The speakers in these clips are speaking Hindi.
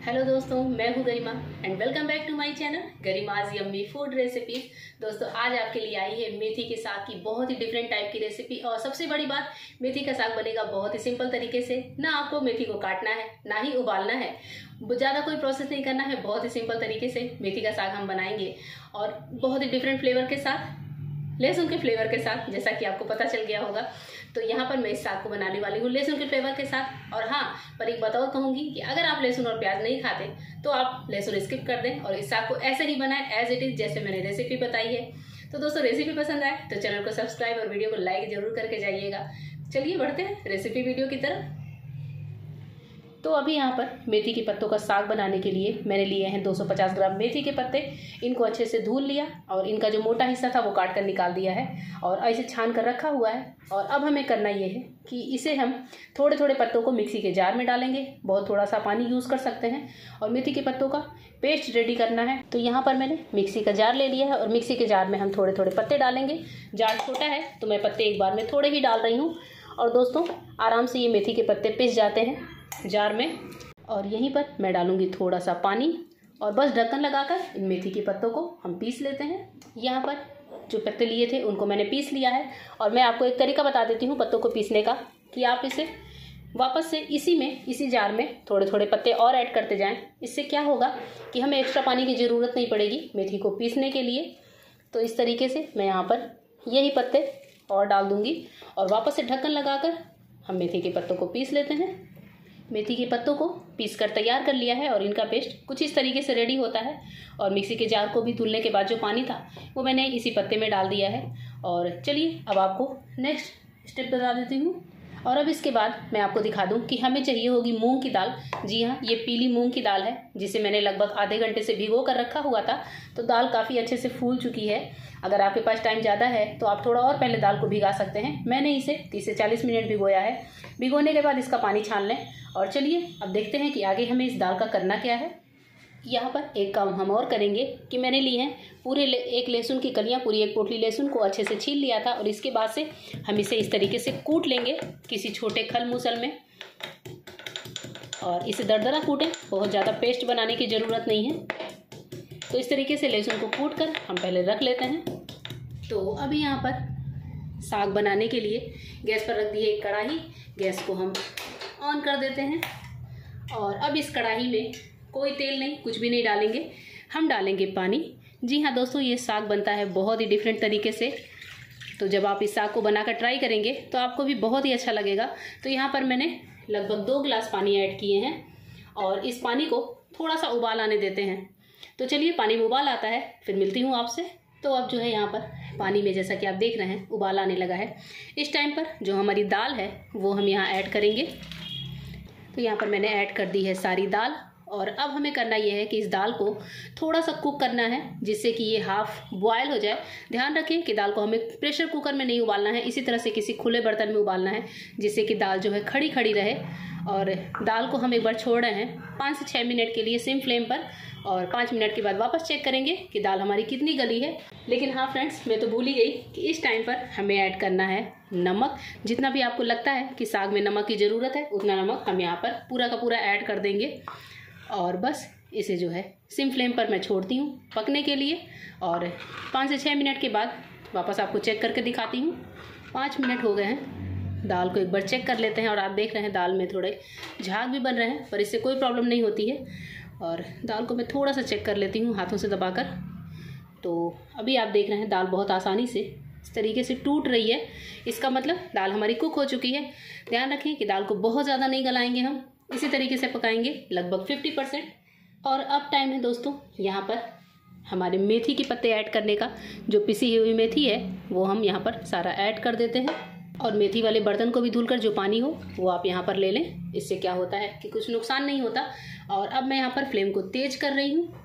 हेलो दोस्तों, मैं हूँ Garima and welcome back to my channel Garima's yummy food recipes. दोस्तों आज आपके लिए आई है मेथी के साग की बहुत ही डिफरेंट टाइप की रेसिपी। और सबसे बड़ी बात, मेथी का साग बनेगा बहुत ही सिंपल तरीके से। ना आपको मेथी को काटना है, ना ही उबालना है, ज़्यादा कोई प्रोसेस नहीं करना है। बहुत ही सिंपल तरीके से मेथी का साग हम बनाएंगे और बहुत ही डिफरेंट फ्लेवर के साथ, लहसुन के फ्लेवर के साथ, जैसा कि आपको पता चल गया होगा। तो यहाँ पर मैं इस साग को बनाने वाली हूँ लहसुन के फ्लेवर के साथ। और हाँ, पर एक बात और कहूँगी कि अगर आप लहसुन और प्याज नहीं खाते तो आप लहसुन स्किप कर दें और इस साग को ऐसे ही बनाएं एज इट इज़, जैसे मैंने रेसिपी बताई है। तो दोस्तों रेसिपी पसंद आए तो चैनल को सब्सक्राइब और वीडियो को लाइक जरूर करके जाइएगा। चलिए बढ़ते हैं रेसिपी वीडियो की तरफ। तो अभी यहाँ पर मेथी के पत्तों का साग बनाने के लिए मैंने लिए हैं 250 ग्राम मेथी के पत्ते। इनको अच्छे से धुल लिया और इनका जो मोटा हिस्सा था वो काट कर निकाल दिया है और ऐसे छान कर रखा हुआ है। और अब हमें करना ये है कि इसे हम थोड़े थोड़े पत्तों को मिक्सी के जार में डालेंगे। बहुत थोड़ा सा पानी यूज़ कर सकते हैं और मेथी के पत्तों का पेस्ट रेडी करना है। तो यहाँ पर मैंने मिक्सी का जार ले लिया है और मिक्सी के जार में हम थोड़े थोड़े पत्ते डालेंगे। जार छोटा है तो मैं पत्ते एक बार में थोड़े ही डाल रही हूँ। और दोस्तों आराम से ये मेथी के पत्ते पिस जाते हैं जार में। और यहीं पर मैं डालूंगी थोड़ा सा पानी और बस ढक्कन लगाकर इन मेथी के पत्तों को हम पीस लेते हैं। यहाँ पर जो पत्ते लिए थे उनको मैंने पीस लिया है। और मैं आपको एक तरीका बता देती हूँ पत्तों को पीसने का, कि आप इसे वापस से इसी जार में थोड़े थोड़े पत्ते और ऐड करते जाएं। इससे क्या होगा कि हमें एक्स्ट्रा पानी की ज़रूरत नहीं पड़ेगी मेथी को पीसने के लिए। तो इस तरीके से मैं यहाँ पर यही पत्ते और डाल दूँगी और वापस से ढक्कन लगाकर हम मेथी के पत्तों को पीस लेते हैं। मेथी के पत्तों को पीस कर तैयार कर लिया है और इनका पेस्ट कुछ इस तरीके से रेडी होता है। और मिक्सी के जार को भी धुलने के बाद जो पानी था वो मैंने इसी पत्ते में डाल दिया है। और चलिए अब आपको नेक्स्ट स्टेप बता देती हूँ। और अब इसके बाद मैं आपको दिखा दूँ कि हमें चाहिए होगी मूंग की दाल। जी हाँ, ये पीली मूंग की दाल है जिसे मैंने लगभग आधे घंटे से भिगो कर रखा हुआ था। तो दाल काफ़ी अच्छे से फूल चुकी है। अगर आपके पास टाइम ज़्यादा है तो आप थोड़ा और पहले दाल को भिगा सकते हैं। मैंने इसे 30 से 40 मिनट भिगोया है। भिगोने के बाद इसका पानी छान लें। और चलिए अब देखते हैं कि आगे हमें इस दाल का करना क्या है। यहाँ पर एक काम हम और करेंगे कि मैंने ली है एक लहसुन की कलियाँ, पूरी एक पोटली लहसुन को अच्छे से छील लिया था। और इसके बाद से हम इसे इस तरीके से कूट लेंगे किसी छोटे खल मूसल में। और इसे दरदरा कूटें, बहुत ज़्यादा पेस्ट बनाने की ज़रूरत नहीं है। तो इस तरीके से लहसुन को कूट कर हम पहले रख लेते हैं। तो अभी यहाँ पर साग बनाने के लिए गैस पर रख दी है एक कढ़ाई। गैस को हम ऑन कर देते हैं। और अब इस कढ़ाई में कोई तेल नहीं, कुछ भी नहीं डालेंगे, हम डालेंगे पानी। जी हाँ दोस्तों, ये साग बनता है बहुत ही डिफरेंट तरीके से। तो जब आप इस साग को बनाकर ट्राई करेंगे तो आपको भी बहुत ही अच्छा लगेगा। तो यहाँ पर मैंने लगभग 2 गिलास पानी ऐड किए हैं और इस पानी को थोड़ा सा उबाल आने देते हैं। तो चलिए पानी में उबाल आता है फिर मिलती हूँ आपसे। तो अब जो है यहाँ पर पानी में, जैसा कि आप देख रहे हैं, उबाल आने लगा है। इस टाइम पर जो हमारी दाल है वो हम यहाँ ऐड करेंगे। तो यहाँ पर मैंने ऐड कर दी है सारी दाल। और अब हमें करना ये है कि इस दाल को थोड़ा सा कुक करना है जिससे कि ये हाफ बॉयल हो जाए। ध्यान रखें कि दाल को हमें प्रेशर कुकर में नहीं उबालना है, इसी तरह से किसी खुले बर्तन में उबालना है जिससे कि दाल जो है खड़ी खड़ी रहे। और दाल को हम एक बार छोड़ रहे हैं 5 से 6 मिनट के लिए सिम फ्लेम पर। और 5 मिनट के बाद वापस चेक करेंगे कि दाल हमारी कितनी गली है। लेकिन हाँ फ्रेंड्स, मैं तो भूल ही गई कि इस टाइम पर हमें ऐड करना है नमक। जितना भी आपको लगता है कि साग में नमक की ज़रूरत है उतना नमक हम यहाँ पर पूरा का पूरा ऐड कर देंगे। और बस इसे जो है सिम फ्लेम पर मैं छोड़ती हूँ पकने के लिए। और 5 से 6 मिनट के बाद वापस आपको चेक करके दिखाती हूँ। 5 मिनट हो गए हैं। दाल को एक बार चेक कर लेते हैं। और आप देख रहे हैं दाल में थोड़े झाग भी बन रहे हैं, पर इससे कोई प्रॉब्लम नहीं होती है। और दाल को मैं थोड़ा सा चेक कर लेती हूँ हाथों से दबाकर। तो अभी आप देख रहे हैं दाल बहुत आसानी से इस तरीके से टूट रही है। इसका मतलब दाल हमारी कुक हो चुकी है। ध्यान रखें कि दाल को बहुत ज़्यादा नहीं गलाएंगे, हम इसी तरीके से पकाएंगे लगभग 50%। और अब टाइम है दोस्तों यहाँ पर हमारे मेथी के पत्ते ऐड करने का। जो पिसी हुई मेथी है वो हम यहाँ पर सारा ऐड कर देते हैं। और मेथी वाले बर्तन को भी धुलकर जो पानी हो वो आप यहाँ पर ले लें। इससे क्या होता है कि कुछ नुकसान नहीं होता। और अब मैं यहाँ पर फ्लेम को तेज कर रही हूँ।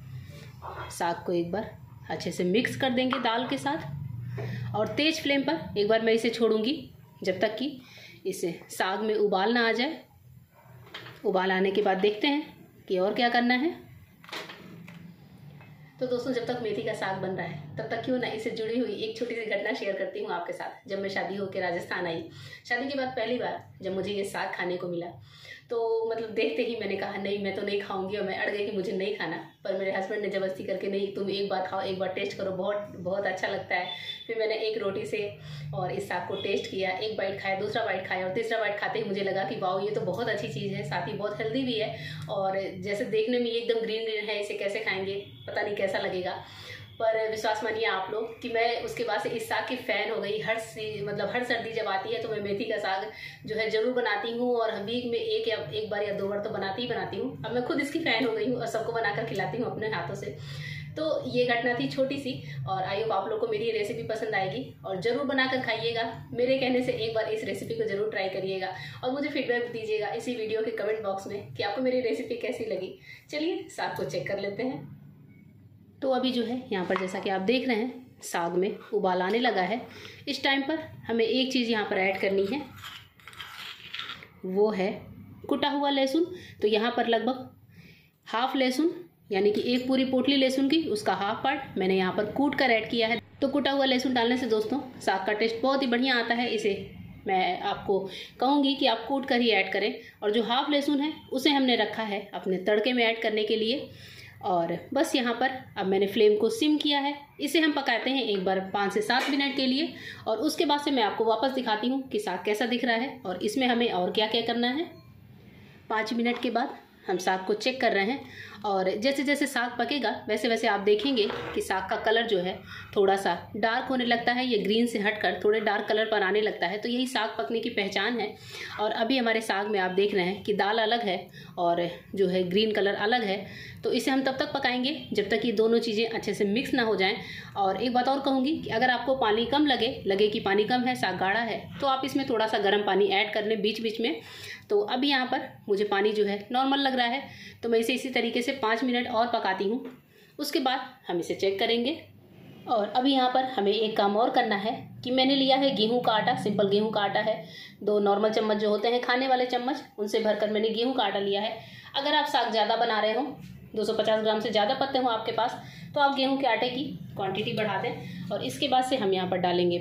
साग को एक बार अच्छे से मिक्स कर देंगे दाल के साथ। और तेज फ्लेम पर एक बार मैं इसे छोड़ूंगी जब तक कि इसे साग में उबाल ना आ जाए। उबाल आने के बाद देखते हैं कि और क्या करना है। तो दोस्तों जब तक मेथी का साग बन रहा है तब तक क्यों ना इससे जुड़ी हुई एक छोटी सी घटना शेयर करती हूँ आपके साथ। जब मैं शादी होकर राजस्थान आई, शादी के बाद पहली बार जब मुझे ये साग खाने को मिला, तो मतलब देखते ही मैंने कहा नहीं मैं तो नहीं खाऊंगी, और मैं अड़ गई कि मुझे नहीं खाना। पर मेरे हस्बैंड ने ज़बरदस्ती करके नहीं तुम एक बार खाओ, एक बार टेस्ट करो, बहुत बहुत अच्छा लगता है। फिर मैंने एक रोटी से और इस साग को टेस्ट किया, एक बाइट खाया, दूसरा बाइट खाया, और तीसरा बाइट खाते ही मुझे लगा कि वाओ ये तो बहुत अच्छी चीज़ है, साथ ही बहुत हेल्दी भी है, और जैसे देखने में ये एकदम ग्रीन ग्रीन है, इसे कैसे खाएंगे पता नहीं कैसा लगेगा। पर विश्वास मानिए आप लोग कि मैं उसके बाद से इस साग की फ़ैन हो गई। हर सर्दी जब आती है तो मैं मेथी का साग जो है ज़रूर बनाती हूँ, और वीक में एक बार या 2 बार तो बनाती ही बनाती हूँ। अब मैं खुद इसकी फ़ैन हो गई हूँ और सबको बनाकर खिलाती हूँ अपने हाथों से। तो ये घटना थी छोटी सी, और आई होप आप लोग को मेरी रेसिपी पसंद आएगी, और ज़रूर बनाकर खाइएगा। मेरे कहने से एक बार इस रेसिपी को ज़रूर ट्राई करिएगा, और मुझे फीडबैक दीजिएगा इसी वीडियो के कमेंट बॉक्स में कि आपको मेरी रेसिपी कैसी लगी। चलिए साग को चेक कर लेते हैं। तो अभी जो है यहाँ पर जैसा कि आप देख रहे हैं साग में उबाल आने लगा है। इस टाइम पर हमें एक चीज़ यहाँ पर ऐड करनी है, वो है कुटा हुआ लहसुन। तो यहाँ पर लगभग हाफ लहसुन, यानी कि एक पूरी पोटली लहसुन की उसका हाफ पार्ट मैंने यहाँ पर कूट कर ऐड किया है। तो कुटा हुआ लहसुन डालने से दोस्तों साग का टेस्ट बहुत ही बढ़िया आता है। इसे मैं आपको कहूँगी कि आप कूट कर ही ऐड करें। और जो हाफ लहसुन है उसे हमने रखा है अपने तड़के में ऐड करने के लिए। और बस यहाँ पर अब मैंने फ्लेम को सिम किया है। इसे हम पकाते हैं एक बार 5 से 7 मिनट के लिए, और उसके बाद से मैं आपको वापस दिखाती हूँ कि साग कैसा दिख रहा है और इसमें हमें और क्या क्या करना है। 5 मिनट के बाद हम साग को चेक कर रहे हैं, और जैसे जैसे साग पकेगा वैसे वैसे आप देखेंगे कि साग का कलर जो है थोड़ा सा डार्क होने लगता है। ये ग्रीन से हटकर थोड़े डार्क कलर पर आने लगता है, तो यही साग पकने की पहचान है। और अभी हमारे साग में आप देख रहे हैं कि दाल अलग है और जो है ग्रीन कलर अलग है। तो इसे हम तब तक पकाएंगे जब तक ये दोनों चीज़ें अच्छे से मिक्स ना हो जाएं। और एक बात और कहूँगी कि अगर आपको पानी कम लगे कि पानी कम है, साग गाढ़ा है, तो आप इसमें थोड़ा सा गर्म पानी ऐड कर लें बीच बीच में। तो अभी यहाँ पर मुझे पानी जो है नॉर्मल लग रहा है, तो मैं इसे इसी तरीके से 5 मिनट और पकाती हूँ। उसके बाद हम इसे चेक करेंगे। और अभी यहाँ पर हमें एक काम और करना है कि मैंने लिया है गेहूं का आटा, सिंपल गेहूं का आटा है। 2 नॉर्मल चम्मच जो होते हैं खाने वाले चम्मच, उनसे भरकर मैंने गेहूं का आटा लिया है। अगर आप साग ज़्यादा बना रहे हो, 250 ग्राम से ज़्यादा पत्ते हों आपके पास, तो आप गेहूं के आटे की क्वांटिटी बढ़ा दें। और इसके बाद से हम यहाँ पर डालेंगे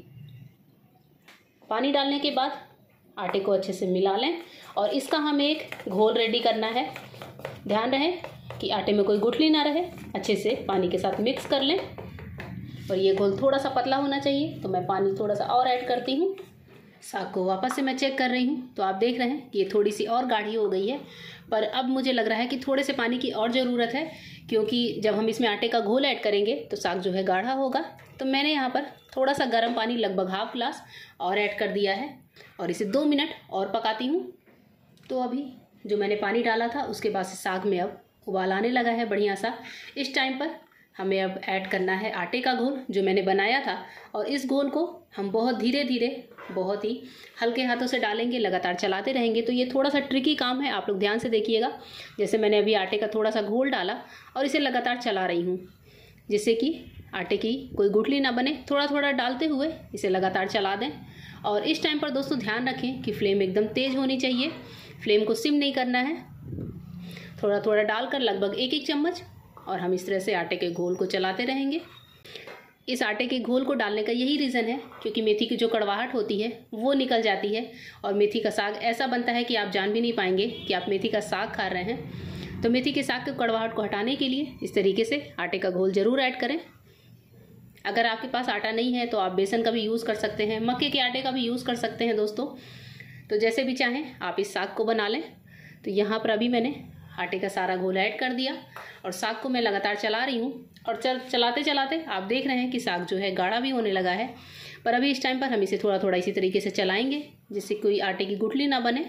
पानी डालने के बाद आटे को अच्छे से मिला लें, और इसका हमें एक घोल रेडी करना है। ध्यान रहे कि आटे में कोई गुठली ना रहे, अच्छे से पानी के साथ मिक्स कर लें। और ये घोल थोड़ा सा पतला होना चाहिए, तो मैं पानी थोड़ा सा और ऐड करती हूँ। साग को वापस से मैं चेक कर रही हूँ, तो आप देख रहे हैं कि ये थोड़ी सी और गाढ़ी हो गई है। पर अब मुझे लग रहा है कि थोड़े से पानी की और ज़रूरत है, क्योंकि जब हम इसमें आटे का घोल ऐड करेंगे तो साग जो है गाढ़ा होगा। तो मैंने यहाँ पर थोड़ा सा गर्म पानी लगभग हाफ ग्लास और ऐड कर दिया है, और इसे 2 मिनट और पकाती हूँ। तो अभी जो मैंने पानी डाला था उसके बाद से साग में अब उबाल आने लगा है बढ़िया सा। इस टाइम पर हमें अब ऐड करना है आटे का घोल जो मैंने बनाया था, और इस घोल को हम बहुत धीरे धीरे, बहुत ही हल्के हाथों से डालेंगे, लगातार चलाते रहेंगे। तो ये थोड़ा सा ट्रिकी काम है, आप लोग ध्यान से देखिएगा। जैसे मैंने अभी आटे का थोड़ा सा घोल डाला और इसे लगातार चला रही हूँ, जिससे कि आटे की कोई गुठली ना बने। थोड़ा थोड़ा डालते हुए इसे लगातार चला दें। और इस टाइम पर दोस्तों ध्यान रखें कि फ्लेम एकदम तेज़ होनी चाहिए, फ्लेम को सिम नहीं करना है। थोड़ा थोड़ा डालकर लगभग 1-1 चम्मच, और हम इस तरह से आटे के घोल को चलाते रहेंगे। इस आटे के घोल को डालने का यही रीज़न है क्योंकि मेथी की जो कड़वाहट होती है वो निकल जाती है, और मेथी का साग ऐसा बनता है कि आप जान भी नहीं पाएंगे कि आप मेथी का साग खा रहे हैं। तो मेथी के साग की कड़वाहट को हटाने के लिए इस तरीके से आटे का घोल ज़रूर ऐड करें। अगर आपके पास आटा नहीं है तो आप बेसन का भी यूज़ कर सकते हैं, मक्के के आटे का भी यूज़ कर सकते हैं दोस्तों। तो जैसे भी चाहें आप इस साग को बना लें। तो यहाँ पर अभी मैंने आटे का सारा घोल ऐड कर दिया, और साग को मैं लगातार चला रही हूँ। और चलाते चलाते आप देख रहे हैं कि साग जो है गाढ़ा भी होने लगा है। पर अभी इस टाइम पर हम इसे थोड़ा थोड़ा इसी तरीके से चलाएंगे जिससे कोई आटे की गुठली ना बने।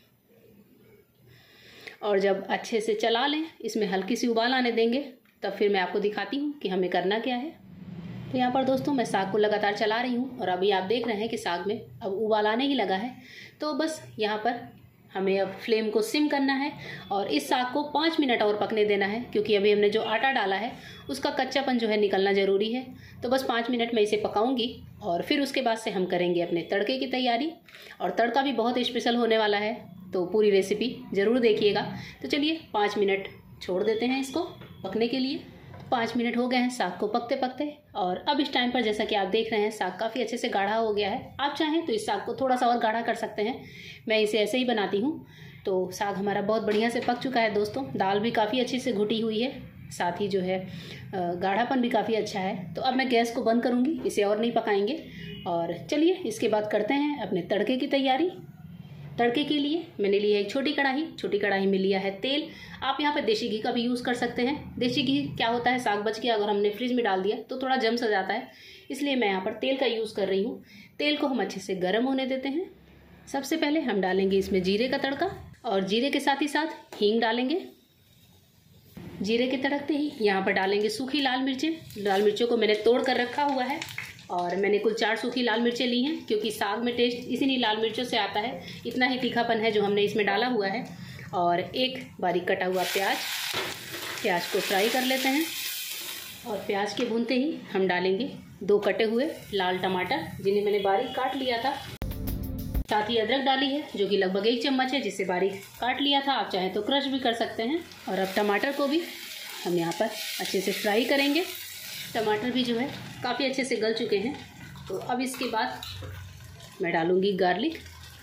और जब अच्छे से चला लें, इसमें हल्की सी उबाल आने देंगे, तब फिर मैं आपको दिखाती हूँ कि हमें करना क्या है। तो यहाँ पर दोस्तों मैं साग को लगातार चला रही हूँ, और अभी आप देख रहे हैं कि साग में अब उबाल आने ही लगा है। तो बस यहाँ पर हमें अब फ्लेम को सिम करना है, और इस साग को 5 मिनट और पकने देना है, क्योंकि अभी हमने जो आटा डाला है उसका कच्चापन जो है निकलना ज़रूरी है। तो बस 5 मिनट में इसे पकाऊंगी, और फिर उसके बाद से हम करेंगे अपने तड़के की तैयारी। और तड़का भी बहुत स्पेशल होने वाला है, तो पूरी रेसिपी ज़रूर देखिएगा। तो चलिए 5 मिनट छोड़ देते हैं इसको पकने के लिए। 5 मिनट हो गए हैं साग को पकते पकते। और अब इस टाइम पर जैसा कि आप देख रहे हैं साग काफ़ी अच्छे से गाढ़ा हो गया है। आप चाहें तो इस साग को थोड़ा सा और गाढ़ा कर सकते हैं, मैं इसे ऐसे ही बनाती हूँ। तो साग हमारा बहुत बढ़िया से पक चुका है दोस्तों। दाल भी काफ़ी अच्छे से घुटी हुई है, साथ ही जो है गाढ़ापन भी काफ़ी अच्छा है। तो अब मैं गैस को बंद करूँगी, इसे और नहीं पकाएंगे। और चलिए इसके बाद करते हैं अपने तड़के की तैयारी। तड़के के लिए मैंने लिया है एक छोटी कढ़ाई में लिया है तेल। आप यहाँ पर देसी घी का भी यूज़ कर सकते हैं। देसी घी क्या होता है, साग बच गया अगर हमने फ्रिज में डाल दिया तो थोड़ा जम सा जाता है, इसलिए मैं यहाँ पर तेल का यूज़ कर रही हूँ। तेल को हम अच्छे से गर्म होने देते हैं। सबसे पहले हम डालेंगे इसमें जीरे का तड़का, और जीरे के साथ ही साथ हींग डालेंगे। जीरे के तड़कते ही यहाँ पर डालेंगे सूखी लाल मिर्चें। लाल मिर्चों को मैंने तोड़ कर रखा हुआ है, और मैंने कुल 4 सूखी लाल मिर्चें ली हैं, क्योंकि साग में टेस्ट इसीलिए लाल मिर्चों से आता है। इतना ही तीखापन है जो हमने इसमें डाला हुआ है। और एक बारीक कटा हुआ प्याज को फ्राई कर लेते हैं। और प्याज के भूनते ही हम डालेंगे 2 कटे हुए लाल टमाटर, जिन्हें मैंने बारीक काट लिया था। साथ ही अदरक डाली है जो कि लगभग 1 चम्मच है, जिसे बारीक काट लिया था। आप चाहें तो क्रश भी कर सकते हैं। और अब टमाटर को भी हम यहाँ पर अच्छे से फ्राई करेंगे। टमाटर भी जो है काफ़ी अच्छे से गल चुके हैं। तो अब इसके बाद मैं डालूँगी गार्लिक।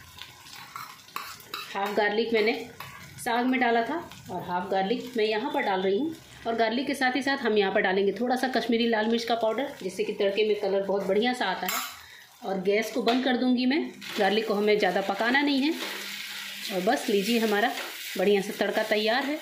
हाफ़ गार्लिक मैंने साग में डाला था और हाफ़ गार्लिक मैं यहाँ पर डाल रही हूँ। और गार्लिक के साथ ही साथ हम यहाँ पर डालेंगे थोड़ा सा कश्मीरी लाल मिर्च का पाउडर, जिससे कि तड़के में कलर बहुत बढ़िया सा आता है। और गैस को बंद कर दूँगी मैं। गार्लिक को हमें ज़्यादा पकाना नहीं है। और बस लीजिए, हमारा बढ़िया सा तड़का तैयार है।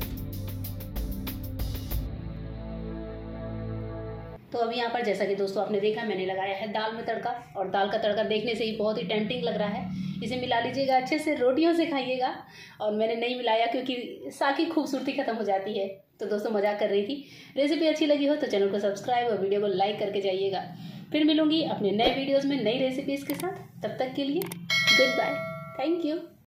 तो अभी यहाँ पर जैसा कि दोस्तों आपने देखा, मैंने लगाया है दाल में तड़का। और दाल का तड़का देखने से ही बहुत ही टेम्पटिंग लग रहा है। इसे मिला लीजिएगा अच्छे से, रोटियों से खाइएगा। और मैंने नहीं मिलाया क्योंकि साग की खूबसूरती खत्म हो जाती है। तो दोस्तों मजाक कर रही थी। रेसिपी अच्छी लगी हो तो चैनल को सब्सक्राइब और वीडियो को लाइक करके जाइएगा। फिर मिलूंगी अपने नए वीडियोज़ में नई रेसिपीज़ के साथ। तब तक के लिए गुड बाय, थैंक यू।